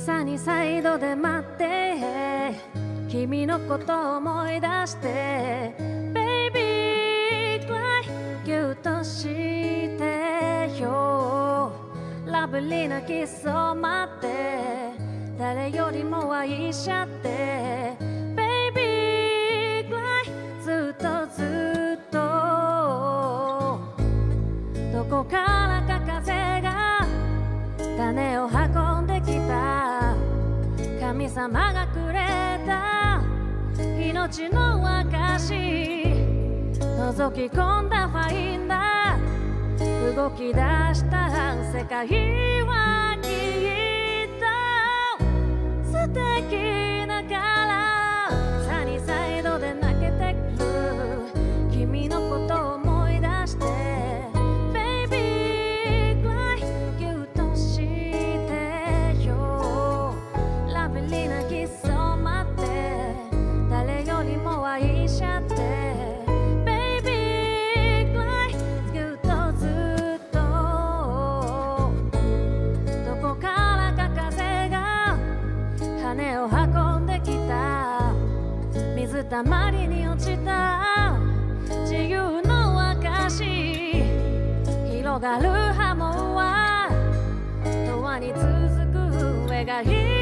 サニーサイドで待って君のこと思い出してベイビーくらいギュッとしてよラブリーなキスを待って誰よりも愛しちゃってベイビーくらいずっとずっとどこからか風が種を運んできた神様がくれた命の証覗き込んだファインダー動き出した世界はきっと素敵だからサニーサイドで泣けてくる君のことを思い出してベイビーくらいギュッとしてよラブリーなキスを待って誰よりも愛しちゃってベイビーくらいギュッとずっとどこからか風が羽を運んできた水たまりに落ちた自由の証広がる波紋は永遠に続く上がいい